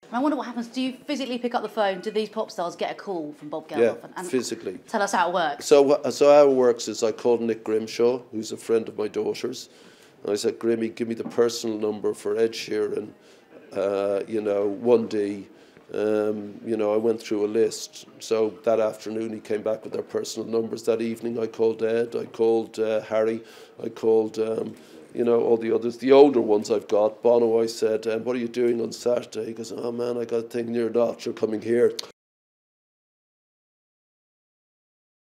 And I wonder what happens. Do you physically pick up the phone? Do these pop stars get a call from Bob Geldof? Yeah, physically. Tell us how it works. So how it works is I called Nick Grimshaw, who's a friend of my daughter's, and I said, Grimmy, give me the personal number for Ed Sheeran, 1D. I went through a list. So that afternoon he came back with their personal numbers. That evening I called Ed, I called Harry, I called all the others. The older ones I've got. Bono, I said, what are you doing on Saturday? He goes, oh man, I got a thing near that, you're coming here.